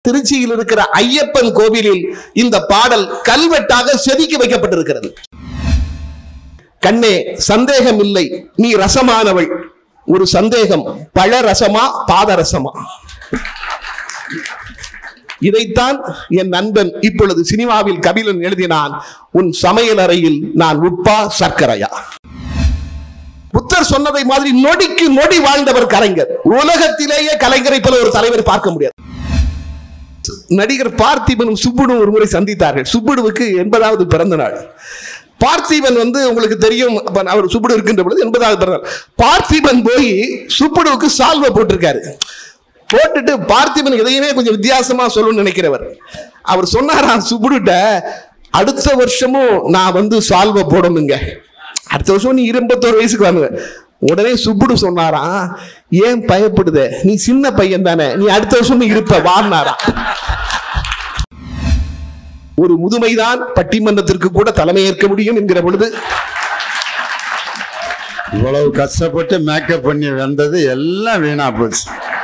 திருச்சியில் இருக்கிற ஐயப்பன் கோவிலில் இந்த பாடல் கல்வெட்டாக செதுக்கி வைக்கப்பட்டிருக்கிறது. கண்ணே சந்தேகம் இல்லை, நீ ரசமானவள். ஒரு சந்தேகம், பழ ரசமா பாதரசமா? இதைத்தான் என் நண்பன் இப்பொழுது சினிமாவில் கபிலன் எழுதினான், உன் சமையல் அறையில் நான் உப்பா சர்க்கரையா? புத்தர் சொன்னதை மாதிரி நொடிக்கு நொடி வாழ்ந்தவர் கலைஞர். உலகத்திலேயே கலைஞரை போல ஒரு தலைவர் பார்க்க முடியாது. நடிகர் பார்த்திபனும் சுப்புடும் ஒரு முறை சந்தித்தார்கள். சுப்புடுவுக்கு 80வது பிறந்த நாள். பார்த்திபன் உங்களுக்கு தெரியும், அவர் சுப்புடு இருக்கின்ற பொழுது 80வது பிறந்த நாள். பார்த்திபன் போய் சுப்புடுவுக்கு சால்வை போட்டிருக்காரு. போட்டுட்டு பார்த்திபன் எதையுமே கொஞ்சம் வித்தியாசமா சொல்லணும்னு நினைக்கிறவர். அவர் சொன்னாராம் சுப்புடுட்ட, அடுத்த வருஷமும் நான் சால்வை போடணுங்க, அடுத்த வருஷம் நீ 21 வயசுக்கு வாங்க. உடனே சுப்புடு சொன்னாராம், ஏன் பயப்படுத, நீ சின்ன பையன் தானே, நீ அடுத்த வருஷம் இருப்ப வாடினாரா. ஒரு முதுமைதான் பட்டிமன்றத்திற்கு கூட தலைமை ஏற்க முடியும் என்கிற பொழுது இவ்வளவு கஷ்டப்பட்டு மேக்கப் பண்ணி வந்தது எல்லாம் வீணா போச்சு.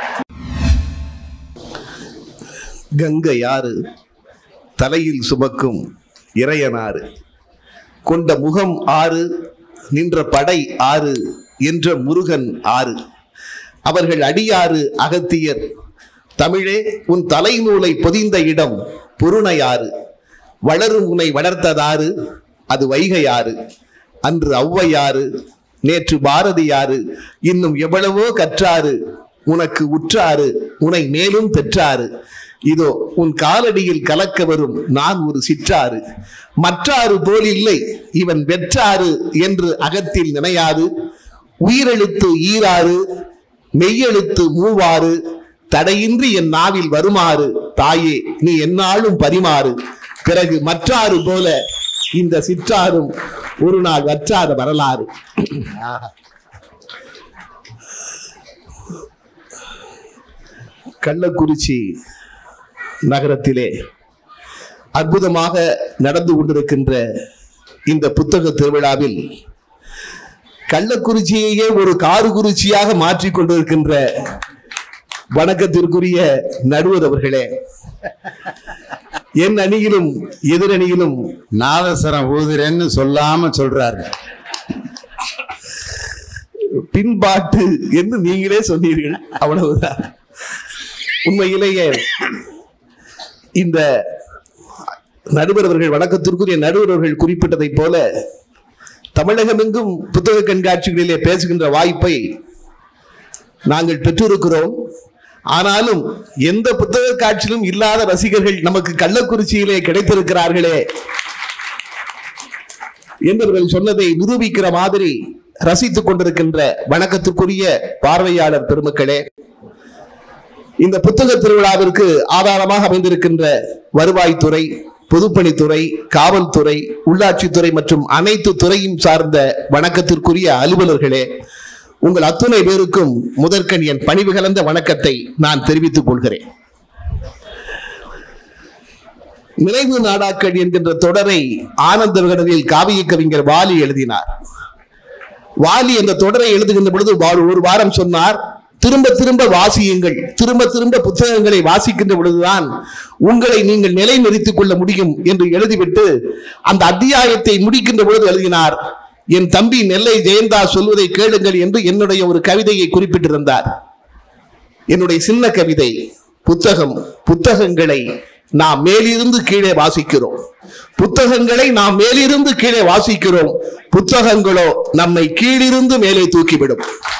கங்கை யாரு, தலையில் சுமக்கும் இறையனாறு, கொண்ட முகம் ஆறு, நின்ற படை ஆறு, என்ற முருகன் ஆறு, அவர்கள் அடியாறு அகத்தியர். தமிழே உன் தலைநூலை பொதிந்த இடம் பொருணையாறு, வளரும் உன்னை வளர்த்ததாறு, அது வைகையாறு. அன்று ஔவையாறு, நேற்று பாரதியாறு, இன்னும் எவ்வளவோ கற்றாறு, உனக்கு உற்றாறு, உன்னை மேலும் பெற்றாறு. இதோ உன் காலடியில் கலக்க வரும் நான் ஒரு சிற்றாறு, மற்றாறு போல் இல்லை இவன் வெற்றாறு என்று அகத்தில் நினையாது. உயிரெழுத்து ஈராறு, மெய்யெழுத்து மூவாறு, தடையின்றி என் நாவில் வருமாறு தாயே நீ எந்நாளும் பரிமாறு. பிறகு மற்றாறு போல இந்த சிற்றாரும் ஒரு நாள் வற்றாத வரலாறு. கள்ளக்குறிச்சி நகரத்திலே அற்புதமாக நடந்து கொண்டிருக்கின்ற இந்த புத்தக திருவிழாவில் கள்ளக்குறிச்சியையே ஒரு காரக்குறிச்சியாக மாற்றிக் கொண்டிருக்கின்ற வணக்கத்திற்குரிய நடுவர் அவர்களே, என் அணியிலும் எதிரணியிலும் நாதசரம் ஊதுறேன்னு சொல்லாம சொல்றாரு. பின்பாட்டு என்று நீங்களே சொன்னீர்கள், அவ்வளவுதான். உண்மையிலேயே இந்த நடுவர் அவர்கள், வணக்கத்திற்குரிய நடுவர் அவர்கள் குறிப்பிட்டதை போல தமிழகமெங்கும் புத்தக கண்காட்சிகளிலே பேசுகின்ற வாய்ப்பை நாங்கள் பெற்றிருக்கிறோம். ஆனாலும் எந்த புத்தக காட்சியிலும் இல்லாத ரசிகர்கள் நமக்கு கள்ளக்குறிச்சியிலே கிடைத்திருக்கிறார்களே என்பவர்கள் சொன்னதை நிரூபிக்கிற மாதிரி ரசித்துக் கொண்டிருக்கின்ற வணக்கத்திற்குரிய பார்வையாளர் பெருமக்களே, இந்த புத்தக திருவிழாவிற்கு ஆதாரமாக அமைந்திருக்கின்ற வருவாய்த்துறை, பொதுப்பணித்துறை, காவல்துறை, உள்ளாட்சித்துறை மற்றும் அனைத்து துறையும் சார்ந்த வணக்கத்திற்குரிய அலுவலர்களே, உங்கள் அத்துணை பேருக்கும் முதற்கண் என் பணிவு கலந்த வணக்கத்தை நான் தெரிவித்துக் கொள்கிறேன். நினைவு நாடாக்கள் என்கின்ற தொடரை ஆனந்த விகடனில் காவிய கவிஞர் வாலி எழுதினார். வாலி அந்த தொடரை எழுதுகின்ற பொழுது ஒரு வாரம் சொன்னார், திரும்ப திரும்ப வாசியுங்கள், திரும்ப திரும்ப புத்தகங்களை வாசிக்கின்ற பொழுதுதான் உங்களை நீங்கள் நிலைநிறுத்திக் கொள்ள முடியும் என்று எழுதிவிட்டு அந்த அத்தியாயத்தை முடிக்கின்ற பொழுது எழுதினார், என் தம்பி நெல்லை ஜெயந்தா சொல்வதை கேளுங்கள் என்று என்னுடைய ஒரு கவிதையை குறிப்பிட்டிருந்தார். என்னுடைய சின்ன கவிதை, புத்தகங்களை நாம் மேலிருந்து கீழே வாசிக்கிறோம், புத்தகங்களை நாம் மேலிருந்து கீழே வாசிக்கிறோம், புத்தகங்களோ நம்மை கீழிருந்து மேலே தூக்கிவிடும்.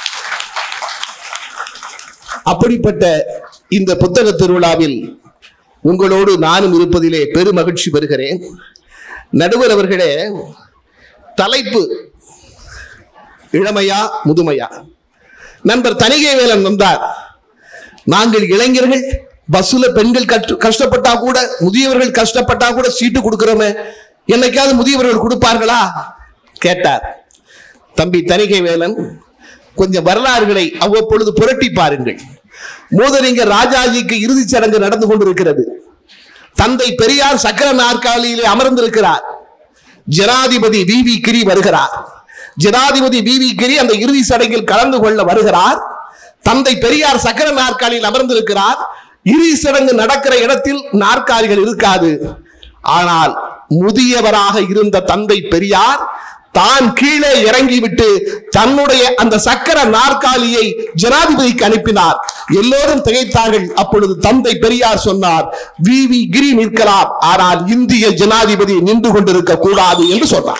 அப்படிப்பட்ட இந்த புத்தக திருவிழாவில் உங்களோடு நானும் இருப்பதிலே பெரும் மகிழ்ச்சி பெறுகிறேன். நடுவர் அவர்களே, தலைப்பு இளமையா முதுமையா? நண்பர் தணிகை வேலன் வந்தார். நாங்கள் இளைஞர்கள் பஸ்ல பெண்கள் கஷ்டப்பட்டா கூட, முதியவர்கள் கஷ்டப்பட்டா கூட சீட்டு கொடுக்கிறோமே, என்னைக்காவது முதியவர்கள் கொடுப்பார்களா கேட்டார். தம்பி தணிகை வேலன், கொஞ்சம் வரலாறுகளை அவ்வப்பொழுது புரட்டி பாருங்கள். மூதறிஞர் ராஜாஜிக்கு இறுதிச் சடங்கு நடந்து கொண்டிருக்கிறது. தந்தை பெரியார் சக்கர நாற்காலியிலே அமர்ந்திருக்கிறார். ஜனாதிபதி வி.வி. கிரி வருகிறார். ஜனாதிபதி வி.வி. கிரி அந்த இறுதி சடங்கில் கலந்து கொள்ள வருகிறார். தந்தை பெரியார் சக்கர நாற்காலியில் அமர்ந்திருக்கிறார். இறுதி சடங்கு நடக்கிற இடத்தில் நாற்காலிகள் இருக்காது. ஆனால் முதியவராக இருந்த தந்தை பெரியார் தான் கீழே இறங்கிவிட்டு தன்னுடைய அந்த சக்கர நாற்காலியை ஜனாதிபதிக்கு அனுப்பினார். எல்லோரும் திகைத்தார்கள். அப்பொழுது தந்தை பெரியார் சொன்னார், வி கிரி நிற்கலாம், ஆனால் இந்திய ஜனாதிபதி நின்று கொண்டிருக்க கூடாது என்று சொன்னார்.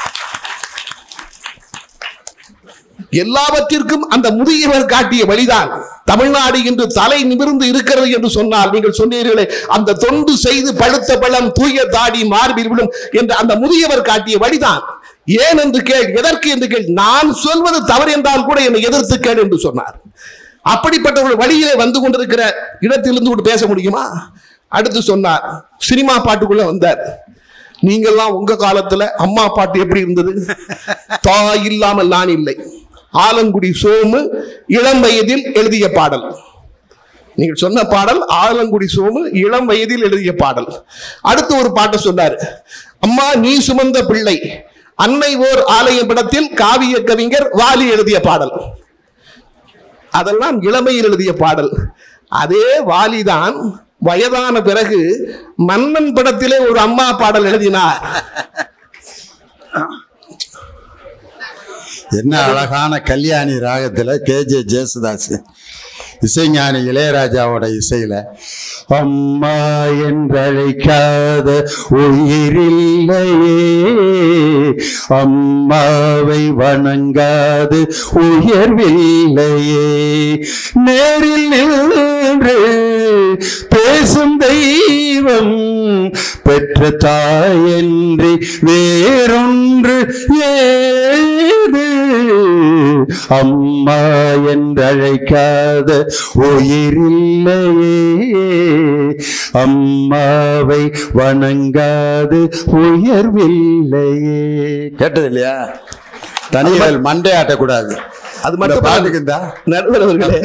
எல்லாவற்றிற்கும் அந்த முதியவர் காட்டிய வழிதான். தமிழ்நாடு என்று தலை நிமிர்ந்து இருக்கிறது என்று சொன்னால், நீங்கள் சொன்னீர்களே அந்த தொண்டு செய்து பழுத்த பழம் தூய தாடி மார்பில் விடும் என்ற அந்த முதியவர் காட்டிய வழிதான். ஏன் என்று கேள், எதற்கு என்று கேள், நான் சொல்வது தவறு என்றால் கூட என்னை எதிர்த்து கேள் என்று சொன்னார். அப்படிப்பட்ட ஒரு வழியிலே வந்து கொண்டிருக்கிற இடத்திலிருந்து கூட பேச முடியுமா? அடுத்து சொன்னார், சினிமா பாட்டுக்குள்ள வந்தார். நீங்கள்லாம் உங்க காலத்துல அம்மா பாட்டு எப்படி இருந்தது? தாய் இல்லாமல் நான் இல்லை, ஆலங்குடி சோமு இளம் வயதில் எழுதிய பாடல். நீங்கள் சொன்ன பாடல் ஆலங்குடி சோமு இளம் வயதில் எழுதிய பாடல். அடுத்து ஒரு பாட்டை சொன்னார், அம்மா நீ சுமந்த பிள்ளை, அன்னை ஓர் ஆலய படத்தில் காவிய கவிஞர் வாலி எழுதிய பாடல். அதெல்லாம் இளமையில் எழுதிய பாடல். அதே வாலிதான் வயதான பிறகு மன்னன் படத்திலே ஒரு அம்மா பாடல் எழுதினார். என்ன அழகான கல்யாணி ராகத்துல கேஜே ஜேசுதாஸ் இசைஞானி இளையராஜாவோட இசையில, அம்மா என்றழைக்காத உயிரில்லையே, அம்மாவை வணங்காது உயர்வில்லையே, நேரில் நின்று பேசும் தெய்வம் பெற்ற தாயன்றி வேறொன்று ஏது, அம்மா என்றழைக்காத உயிரில்லையே, அம்மாவை வணங்காது உயர்வில்லையே. கேட்டது இல்லையா? தனிகள் மண்டை ஆட்டக்கூடாது. அது மட்டும் பாட்டுக்குந்தா நடுவர்களே,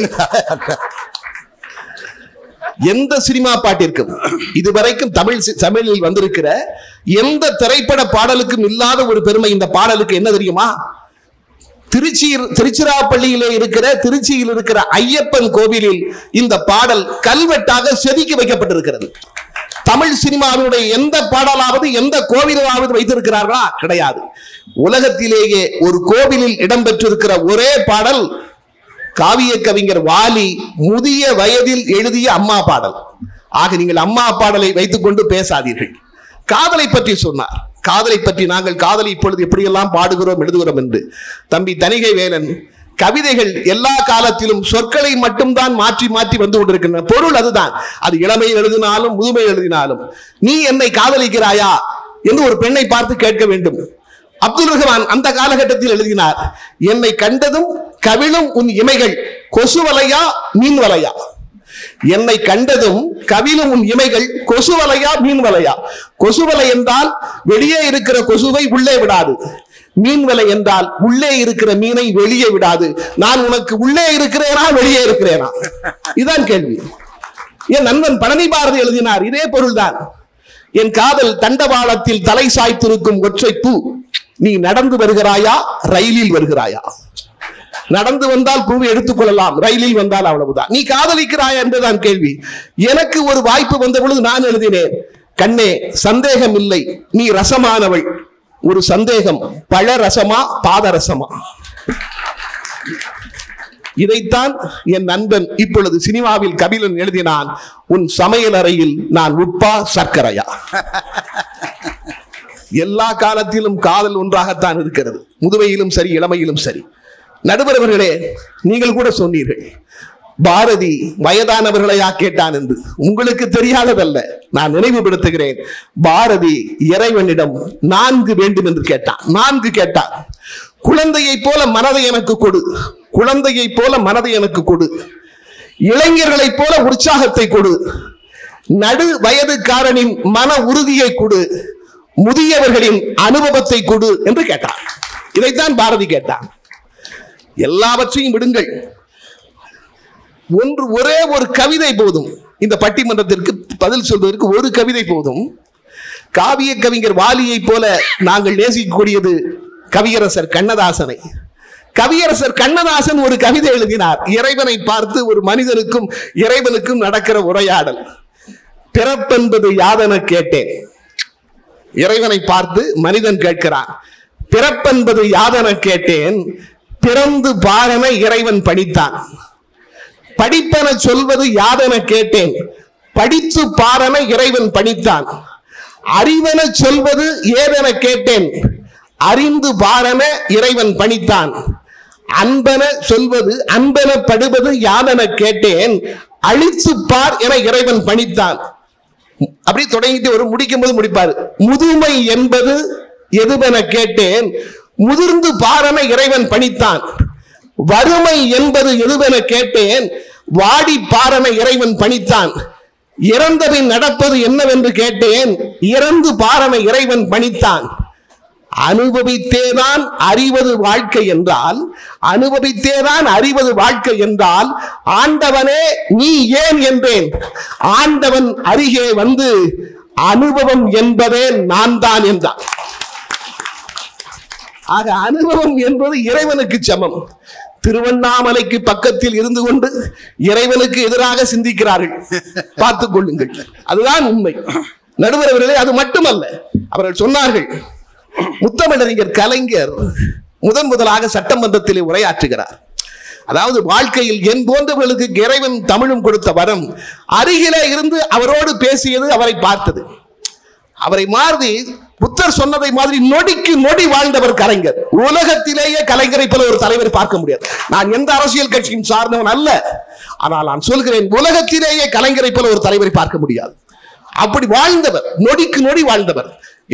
எந்த சினிமா பாட்டிற்கும் இதுவரைக்கும் தமிழில் வந்திருக்கிற எந்த திரைப்பட பாடலுக்கும் இல்லாத ஒரு பெருமை இந்த பாடலுக்கு என்ன தெரியுமா? திருச்சிராப்பள்ளியிலே இருக்கிற திருச்சியில் இருக்கிற ஐயப்பன் கோவிலில் இந்த பாடல் கல்வெட்டாக செதுக்கி வைக்கப்பட்டிருக்கிறது. தமிழ் சினிமாவினுடைய எந்த பாடலாவது எந்த கோவிலாவது வைத்திருக்கிறார்களா? கிடையாது. உலகத்திலேயே ஒரு கோவிலில் இடம்பெற்றிருக்கிற ஒரே பாடல் காவிய கவிஞர் வாலி முதிய வயதில் எழுதிய அம்மா பாடல். ஆக நீங்கள் அம்மா பாடலை வைத்துக் கொண்டு பேசாதீர்கள். காதலை பற்றி சொன்னார். காதலை பற்றி நாங்கள் காதலை இப்பொழுது எப்படியெல்லாம் பாடுகிறோம் எழுதுகிறோம் என்று. தம்பி தணிகை வேலன், கவிதைகள் எல்லா காலத்திலும் சொற்களை மட்டும்தான் மாற்றி மாற்றி வந்து கொண்டிருக்கின்றன. பொருள் அதுதான். அது இளமையில் எழுதினாலும் முதுமையில் எழுதினாலும், நீ என்னை காதலிக்கிறாயா என்று ஒரு பெண்ணை பார்த்து கேட்க வேண்டும். அப்துல் ரஹ்மான் அந்த காலகட்டத்தில் எழுதினார், என்னை கண்டதும் கவிழும் உன் இமைகள் கொசு வலையா மீன் வலையா. என்னை கண்டதும் கவிழும் உன் இமைகள் கொசு வலையா மீன் வலையா. கொசு வலை என்றால் வெளியே இருக்கிற கொசுவை உள்ளே விடாது, மீன் வலை என்றால் உள்ளே இருக்கிற மீனை வெளியே விடாது. நான் உனக்கு உள்ளே இருக்கிறேனா வெளியே இருக்கிறேனா? இதுதான் கேள்வி. என் நண்பன் பழனி பாரதி எழுதினார், இதே பொருள்தான். என் காதல் தண்டவாளத்தில் தலை சாய்த்திருக்கும் ஒற்றை பூ, நீ நடந்து வருகிறாயா ரயிலில் வருகிறாயா? நடந்து வந்தால் பூவை எடுத்துக் கொள்ளலாம், ரயிலில் வந்தால் அவ்வளவுதான். நீ காதலிக்கிறாயா என்றுதான் கேள்வி. எனக்கு ஒரு வாய்ப்பு வந்த பொழுது நான் எழுதினேன், கண்ணே சந்தேகம் இல்லை நீ ரசமானவள். ஒரு சந்தேகம், பழ ரசமா பாதரசமா? இதைத்தான் என் நண்பன் இப்பொழுது சினிமாவில் கபிலன் எழுதினான், உன் சமையல் அறையில் நான் உப்பா சர்க்கரையா? எல்லா காலத்திலும் காதல் ஒன்றாகத்தான் இருக்கிறது, முதுமையிலும் சரி இளமையிலும் சரி. நடுவரவர்களே, நீங்கள் கூட சொன்னீர்கள் பாரதி வயதானவர்களையா கேட்டான் என்று. உங்களுக்கு தெரியாததல்ல, நான் நினைவுபடுத்துகிறேன். பாரதி இறைவனிடம் 4 வேண்டும் என்று கேட்டான். 4 கேட்டான். குழந்தையை போல மனதை எனக்கு கொடு, குழந்தையை போல மனதை எனக்கு கொடு, இளைஞர்களைப் போல உற்சாகத்தை கொடு, நடு வயதுக்காரனின் மன உறுதியை கொடு, முதியவர்களின் அனுபவத்தை கொடு என்று கேட்டான். இதைத்தான் பாரதி கேட்டான். எல்லாவற்றையும் விடுங்கள், ஒரே ஒரு கவிதை போதும். இந்த பட்டிமன்றத்திற்கு பதில் சொல்வதற்கு ஒரு கவிதை போதும். காவிய கவிஞர் வாலியை போல நாங்கள் நேசிக்கக்கூடியது கவியரசர் கண்ணதாசனை. கவியரசர் கண்ணதாசன் ஒரு கவிதை எழுதினார். இறைவனை பார்த்து ஒரு மனிதனுக்கும் இறைவனுக்கும் நடக்கிற உரையாடல். பிறப்பென்பது யாதென கேட்டேன். இறைவனை பார்த்து மனிதன் கேட்கிறான், பிறப்பென்பது யாதென கேட்டேன், பிறந்து பாரன இறைவன் படித்தான். படிப்பென சொல்வது யாதென கேட்டேன், படித்து பாரன இறைவன் படித்தான். அறிவென சொல்வது ஏதென கேட்டேன், அறிந்து பாரன இறைவன் பணித்தான். அன்பென சொல்வது அன்பென படுவது யாதென கேட்டேன், அழித்து பார் என இறைவன் பணித்தான். அப்படி தொடங்கிட்டு ஒரு முடிக்கும் போது முடிப்பாரு. முதுமை என்பது எதுவென கேட்டேன், முதிர்ந்து பாரன இறைவன் பணித்தான். வறுமை என்பது எதுவென கேட்டேன், வாடி பாரன இறைவன் பணித்தான். இறந்தபின் நடப்பது என்னவென்று கேட்டேன், இறந்து பாரன இறைவன் பணித்தான். அனுபவித்தேதான் அறிவது வாழ்க்கை என்றால், அனுபவித்தேதான் அறிவது வாழ்க்கை என்றால், ஆண்டவனே நீ ஏன் என்றேன். ஆண்டவன் அருகே வந்து அனுபவம் என்பதே நான் தான் என்றான். ஆக அனுபவம் என்பது இறைவனுக்கு சமம். திருவண்ணாமலைக்கு பக்கத்தில் இருந்து கொண்டு இறைவனுக்கு எதிராக சிந்திக்கிறார்கள், பார்த்துக் கொள்ளுங்கள். அதுதான் உண்மை. நடுவர் அவர்களே, அது மட்டுமல்ல, அவர்கள் சொன்னார்கள், முத்தமிழறிஞர் கலைஞர் முதலாக சட்டமன்றத்திலே உரையாற்றுகிறார். அதாவது வாழ்க்கையில் என் போன்றவர்களுக்கு இறைவன் தமிழும் கொடுத்த வரம், அருகிலே இருந்து அவரோடு பேசியது, அவரை பார்த்தது. அவரை மாறி புத்தர் சொன்னதை மாதிரி நொடிக்கு நொடி வாழ்ந்தவர் கலைஞர். உலகத்திலேயே கலைஞரை போல ஒரு தலைவர் பார்க்க முடியாது. நான் எந்த அரசியல் கட்சியும் சார்ந்தவன் அல்ல, ஆனால் நான் சொல்கிறேன், உலகத்திலேயே கலைஞரை போல ஒரு தலைவரை பார்க்க முடியாது. அப்படி வாழ்ந்தவர், நொடிக்கு நொடி வாழ்ந்தவர்.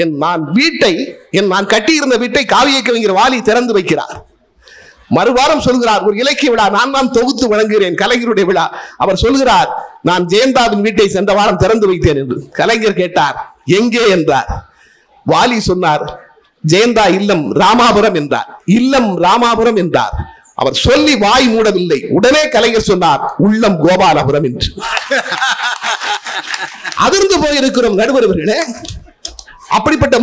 நான் கட்டியிருந்த வீட்டை காவிய கவிஞர் வாலி திறந்து வைக்கிறார். மறுவாரம் சொல்கிறார், ஒரு இலக்கிய விழா நான் தொகுத்து வழங்குகிறேன், கலைஞருடைய விழா. அவர் சொல்கிறார், நான் ஜெயந்தாவின் வீட்டை சென்ற வாரம் திறந்து வைத்தேன் என்று. கலைஞர் கேட்டார், எங்கே என்றார். வாலி சொன்னார், ஜெயந்தா இல்லம் ராமாபுரம் என்றார். இல்லம் ராமாபுரம் என்றார். அவர் சொல்லி வாய் மூடவில்லை. உடனே கலைஞர் சொன்னார், உள்ளம் கோபாலபுரம் என்று. அதிர்ந்து போயிருக்கிறோம் நடுவர்களே. அப்படிப்பட்ட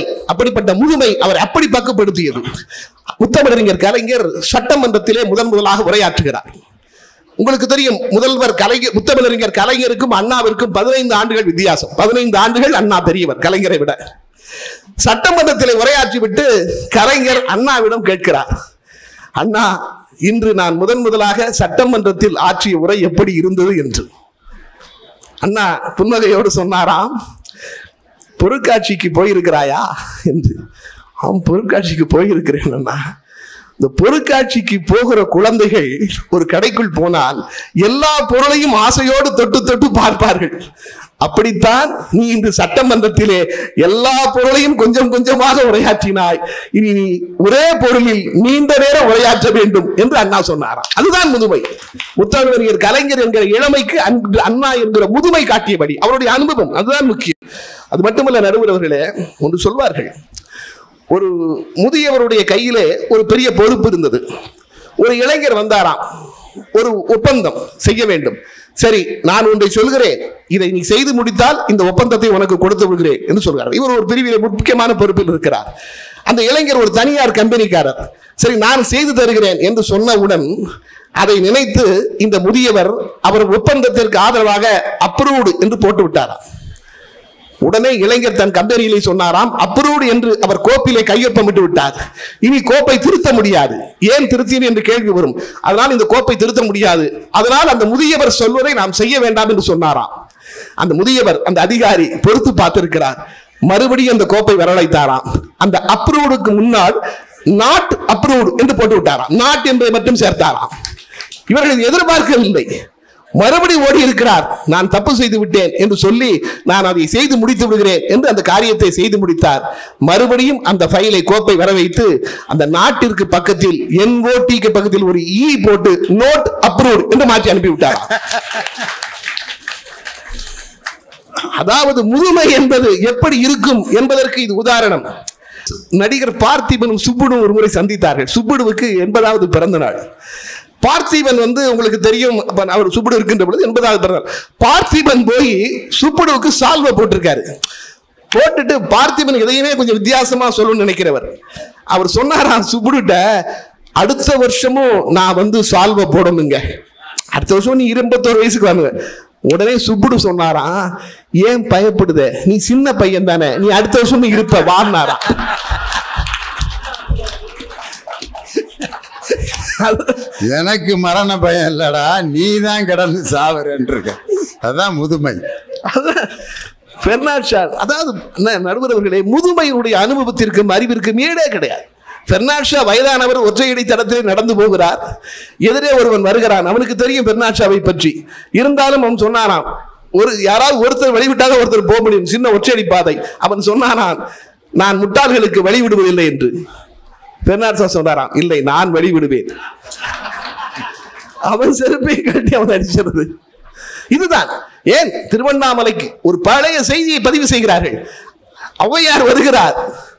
முதுமை அவர் அப்படி பக்குப்படுத்தியது. முத்தமிழறிஞர் கலைஞர் சட்டமன்றத்திலே முதலாக உரையாற்றுகிறார். உங்களுக்கு தெரியும், முதல்வர் கலைஞர், முத்தமிழறிஞர் கலைஞருக்கும் அண்ணாவிற்கும் 15 ஆண்டுகள் வித்தியாசம். 15 ஆண்டுகள் அண்ணா பெரியவர் கலைஞரை விட. சட்டமன்றத்திலே உரையாற்றிவிட்டு கலைஞர் அண்ணாவிடம் கேட்கிறார், அண்ணா, இன்று நான் முதலாக சட்டமன்றத்தில் ஆற்றிய உரை எப்படி இருந்தது என்று. அண்ணா புன்னகையோடு சொன்னாராம், பொருட்காட்சிக்கு போயிருக்கிறாயா என்று. அவன் பொருட்காட்சிக்கு போயிருக்கிறேன் அண்ணா. இந்த பொருட்காட்சிக்கு போகிற குழந்தைகள் ஒரு கடைக்குள் போனால் எல்லா பொருளையும் ஆசையோடு தொட்டு பார்ப்பார்கள். அப்படித்தான் நீ இன்று சட்டமன்றத்திலே எல்லா பொருளையும் கொஞ்சம் கொஞ்சமாக உரையாற்றினாய். இனி நீ ஒரே பொருளில் நீண்ட நேரம் உரையாற்ற வேண்டும் என்று அண்ணா சொன்னாராம். அதுதான் முதுமை. முத்தமிழறிஞர் கலைஞர் என்கிற இளமைக்கு அண்ணா என்கிற முதுமை காட்டியபடி அவருடைய அனுபவம், அதுதான் முக்கியம். அது மட்டுமல்ல நடுவர்களே, ஒன்று சொல்வார்கள், ஒரு முதியவருடைய கையிலே ஒரு பெரிய பொறுப்பு இருந்தது. ஒரு இளைஞர் வந்தாராம், ஒரு ஒப்பந்தம் செய்ய வேண்டும். சரி, நான் ஒன்றை சொல்கிறேன், இதை நீ செய்து முடித்தால் இந்த ஒப்பந்தத்தை உனக்கு கொடுத்து விடுகிறேன் என்று சொல்கிறார். இவர் ஒரு பிரிவிலே முக்கியமான பொறுப்பில் இருக்கிறார். அந்த இளைஞர் ஒரு தனியார் கம்பெனிக்காரர். சரி, நான் செய்து தருகிறேன் என்று சொன்னவுடன் அதை நினைத்து இந்த முதியவர் அவர் ஒப்பந்தத்திற்கு ஆதரவாக அப்ரூவ்டு என்று போட்டு விட்டாராம். உடனே இளைஞர் தன் கம்பெனியிலே சொன்னாராம், அப்ரூவ்டு என்று அவர் கோப்பிலே கையொப்பமிட்டு விட்டார். இனி கோப்பை திருத்த முடியாது. ஏன் திருத்தீர் என்று கேள்வி வரும். அதனால் இந்த கோப்பை திருத்த முடியாது. அதனால் அந்த முதியவர் சொல்வதை நாம் செய்ய வேண்டாம் என்று சொன்னாராம். அந்த முதியவர், அந்த அதிகாரி பொறுத்து பார்த்திருக்கிறார். மறுபடியும் அந்த கோப்பை வரவழைத்தாராம். அந்த அப்ரூவ்டுக்கு முன்னால் நாட் அப்ரூவ்டு என்று போட்டு விட்டாராம். நாட் என்பதை மட்டும் சேர்த்தாராம். இவர்கள் எதிர்பார்க்கவில்லை. மறுபடி ஓடி இருக்கிறார், நான் தப்பு செய்து விட்டேன் என்று சொல்லி நான் அதை செய்து முடித்து விடுகிறேன் என்று அந்த காரியத்தை செய்து முடித்தார். மறுபடியும் அந்த ஃபைலை, கோப்பை வர வைத்து அந்த நாட்டிற்கு பக்கத்தில் NOTக்கு பக்கத்தில் ஒரு E போட்டு நோட் அப்ரூவ்ட் என்று மாற்றி அனுப்பிவிட்டார். அதாவது முதுமை என்பது எப்படி இருக்கும் என்பதற்கு இது உதாரணம். நடிகர் பார்த்திபனும் சுப்புடும் ஒரு முறை சந்தித்தார்கள். சுப்புடுவுக்கு 80வது பிறந்த நாள். பார்த்திபன் உங்களுக்கு தெரியும், அவர் சுப்புடு இருக்கின்ற பொழுது 80வது பிறந்தார். பார்த்திபன் போய் சுப்புடுவுக்கு சால்வை போட்டிருக்காரு. போட்டுட்டு பார்த்திபன் எதையுமே கொஞ்சம் வித்தியாசமா சொல்லணும்னு நினைக்கிறவர். அவர் சொன்னாராம் சுப்புடுட்ட, அடுத்த வருஷமும் நான் வந்து சால்வை போடணுங்க, அடுத்த வருஷம் நீ 21 வயசுக்கு வாங்க. உடனே சுப்புடு சொன்னாராம், ஏன் பயப்படுத, நீ சின்ன பையன் தானே, நீ அடுத்த வருஷம் இருப்ப வான்னாரா. எனக்கு மரண பயம் இல்லடா, நீ தான் கடந்து சாவரன்றிருக்க, அதான் முதுமை. பெர்னார்ட் ஷா, அதாவது நடுவர் அவர்களே, முதுமையினுடைய அனுபவத்திற்கும் அறிவிற்கும் ஈடே கிடையாது. பெர்னார்ட் ஷா வயதானவர் ஒற்றையடி தடத்தில் நடந்து போகிறார். எதிரே ஒருவன் வருகிறான். அவனுக்கு தெரியும் பெர்னார்ட் ஷாவை பற்றி. இருந்தாலும் அவன் சொன்னானாம், யாராவது ஒருத்தர் வழிவிட்டாக ஒருத்தர் போக முடியும், சின்ன ஒற்றையடி பாதை. அவன் சொன்னானான், நான் முட்டாள்களுக்கு வழிவிடுவதில்லை என்று. பெர்னார்ட் ஷா சொன்னாராம், இல்லை, நான் வழிவிடுவேன். அவன் செருப்பை கட்டி அவன் அடிச்சிருது. இதுதான் ஏன் திருவண்ணாமலைக்கு ஒரு பழைய செய்தியை பதிவு செய்கிறார்கள். ஔவையார் வருகிறார்,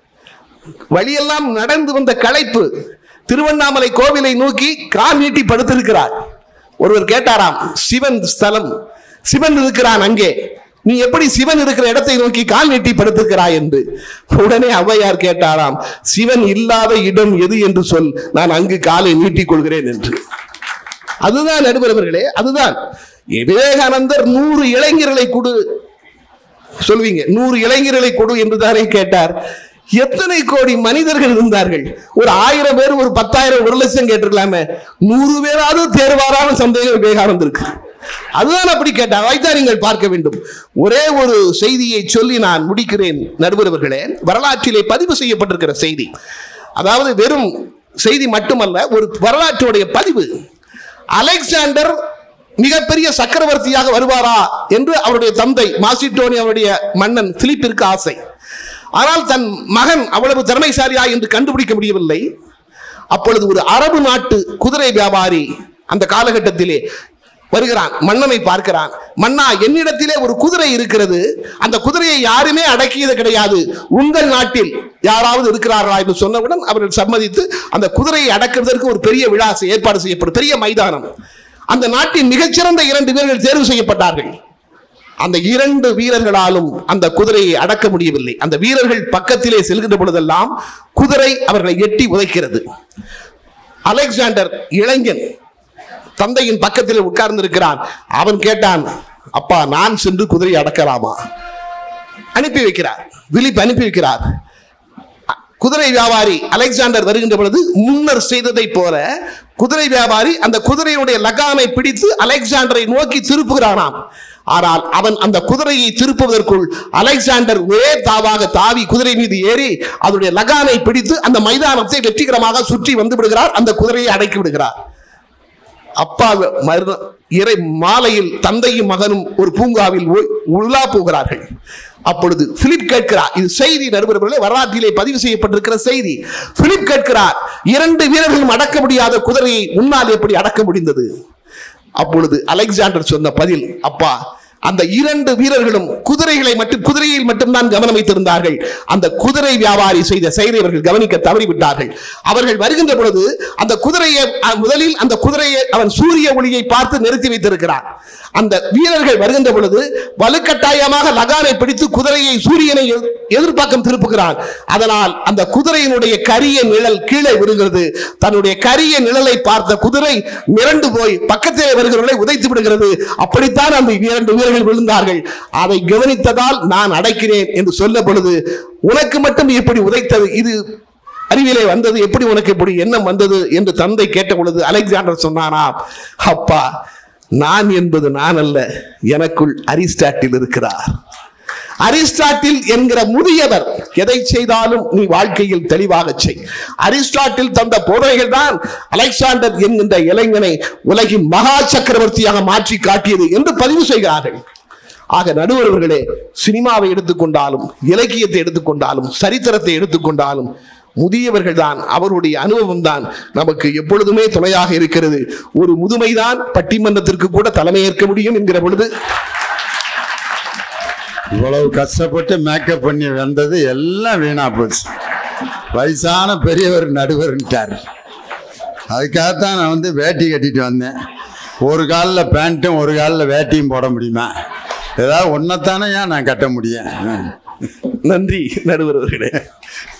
வழியெல்லாம் நடந்து வந்த களைப்பு, திருவண்ணாமலை கோவிலை நோக்கி கால் நீட்டி படுத்திருக்கிறார். ஒருவர் கேட்டாராம், சிவன் ஸ்தலம், சிவன் இருக்கிறான் அங்கே, நீ எப்படி சிவன் இருக்கிற இடத்தை நோக்கி கால் நீட்டி படுத்திருக்கிறாய் என்று. உடனே ஔவையார் கேட்டாராம், சிவன் இல்லாத இடம் எது என்று சொல், நான் அங்கு காலை நீட்டிக் கொள்கிறேன் என்று. அதுதான் நடுவர்களே, அதுதான் விவேகானந்தர் 100 இளைஞர்களை கொடு சொல்வீங்க, 100 இளைஞர்களை கொடு என்று தானே கேட்டார். எத்தனை கோடி மனிதர்கள் இருந்தார்கள்? ஒரு 1000 பேர், ஒரு 10,000, 1,00,000 கேட்டிருக்கலாமே. 100 பேராவது தேர்வாரான சந்தேகம் விவேகானந்தருக்கு. அதுதான் அப்படி கேட்டார். அதைத்தான் நீங்கள் பார்க்க வேண்டும். ஒரே ஒரு செய்தியை சொல்லி நான் முடிக்கிறேன் நடுவர்களே. வரலாற்றிலே பதிவு செய்யப்பட்டிருக்கிற செய்தி, அதாவது வெறும் செய்தி மட்டுமல்ல, ஒரு வரலாற்றுடைய பதிவு. அலெக்சாண்டர் மிகப்பெரிய சக்கரவர்த்தியாக வருவாரா என்று அவருடைய தந்தை மாசிடோனியாவுடைய மன்னன் பிலிப்பிற்கு ஆசை. ஆனால் தன் மகன் அவ்வளவு திறமைசாலியா என்று கண்டுபிடிக்க முடியவில்லை. அப்பொழுது ஒரு அரபு நாட்டு குதிரை வியாபாரி அந்த காலகட்டத்திலே வருகிறான், மன்னனை பார்க்கிறான். மன்னா, என்னிடத்திலே ஒரு குதிரை இருக்கிறது, அந்த குதிரையை யாருமே அடக்கியது கிடையாது, உங்கள் நாட்டில் யாராவது இருக்கிறார்களா என்று சொன்னவுடன் அவர்கள் சம்மதித்து அந்த குதிரையை அடக்குவதற்கு ஒரு பெரிய விழா ஏற்பாடு செய்யப்படும், பெரிய மைதானம். அந்த நாட்டின் மிகச்சிறந்த 2 வீரர்கள் தேர்வு செய்யப்பட்டார்கள். அந்த 2 வீரர்களாலும் அந்த குதிரையை அடக்க முடியவில்லை. அந்த வீரர்கள் பக்கத்திலே செல்கின்ற பொழுதெல்லாம் குதிரை அவர்களை எட்டி உதைக்கிறது. அலெக்சாண்டர் இளைஞன் தந்தையின் பக்கத்தில் உட்கார்ந்து இருக்கிறான். அவன் கேட்டான், அப்பா, நான் சென்று குதிரையை அடக்கலாமா? அனுப்பி வைக்கிறார், பிலிப் அனுப்பி வைக்கிறார். குதிரை வியாபாரி அலெக்சாண்டர் வருகின்ற பொழுது முன்னர் செய்ததை போல குதிரை வியாபாரி அந்த குதிரையுடைய லகானை பிடித்து அலெக்சாண்டரை நோக்கி திருப்புகிறானாம். ஆனால் அவன் அந்த குதிரையை திருப்புவதற்குள் அலெக்சாண்டர் ஒரே தாவாக தாவி குதிரை மீது ஏறி அதனுடைய லகானை பிடித்து அந்த மைதானத்தை வெற்றிகரமாக சுற்றி வந்து விடுகிறார், அந்த குதிரையை அடக்கி விடுகிறார். அப்பா இறை மாலையில் தந்தையும் மகனும் ஒரு பூங்காவில் உள்ளா போகிறார்கள். அப்பொழுது பிலிப் கேட்கிறார், இது செய்தி நடுவர்களே, வரலாற்றிலே பதிவு செய்யப்பட்டிருக்கிற செய்தி. பிலிப் கேட்கிறார், 2 வீரர்களும் அடக்க முடியாத குதிரையை உன்னால் எப்படி அடக்க முடிந்தது? அப்பொழுது அலெக்சாண்டர் சொன்ன பதில், அப்பா, அந்த 2 வீரர்களும் குதிரையில் மட்டும்தான் கவனம் வைத்திருந்தார்கள். அந்த குதிரை வியாபாரி செய்த செயலை அவர்கள் கவனிக்க தவறிவிட்டார்கள். அவர்கள் வருகின்ற பொழுது அந்த குதிரையை முதலில் அந்த குதிரையை அவன் சூரிய ஒளியை பார்த்து நிறுத்தி வைத்திருக்கிறான். அந்த வீரர்கள் வருகின்ற பொழுது வலுக்கட்டாயமாக லகானை பிடித்து குதிரையை சூரியனை எதிர்பார்க்கம் திருப்புகிறான். அதனால் அந்த குதிரையினுடைய கரிய நிழல் கீழே விடுகிறது. தன்னுடைய கரிய நிழலை பார்த்த குதிரை மிரண்டு போய் பக்கத்திலே வருகிறவர்களை உதைத்து விடுகிறது. அப்படித்தான் அந்த 2 வீரர்கள் விழுந்தார்கள். அதை கவனித்ததால் நான் அடைக்கிறேன் என்று சொல்ல பொழுது, உனக்கு மட்டும் எப்படி உதைத்தது, இது அறிவிலே வந்தது, எப்படி உனக்கு இப்படி எண்ணம் வந்தது என்று தந்தை கேட்ட பொழுது அலெக்சாண்டர் சொன்னானா, அப்பா, நான் என்பது நான் அல்ல, எனக்குள் அரிஸ்டாட்டில் இருக்கிறார். அரிஸ்டாட்டில் என்கிற முதியவர் எதை செய்தாலும் நீ வாழ்க்கையில் தெளிவாக செய். அரிஸ்டாட்டில் தந்த போதனைகள் தான் அலெக்சாண்டர் என்கின்ற இளைஞனை உலகின் மகா சக்கரவர்த்தியாக மாற்றி காட்டியது என்று பதிவு செய்கிறார்கள். ஆக நடுவர்களே, சினிமாவை எடுத்துக்கொண்டாலும், இலக்கியத்தை எடுத்துக்கொண்டாலும், சரித்திரத்தை எடுத்துக்கொண்டாலும் முதியவர்கள் தான், அவருடைய அனுபவம் தான் நமக்கு எப்பொழுதுமே துணையாக இருக்கிறது. ஒரு முதுமைதான் பட்டிமன்றத்திற்கு கூட தலைமையேற்க முடியும் என்கிற பொழுது, இவ்வளவு கஷ்டப்பட்டு மேக்கப் பண்ணி வந்தது எல்லாம் வீணா போச்சு. வயசான பெரியவர் நடுவர்ன்ட்டார். அதுக்காகத்தான் நான் வேட்டி கட்டிட்டு வந்தேன். ஒரு காலில் பேண்ட்டும் ஒரு காலில் வேட்டியும் போட முடியுமா? ஏதாவது ஒன்றைத்தானே ஏன் நான் கட்ட முடியும். நன்றி நடுவர் அவர்களே.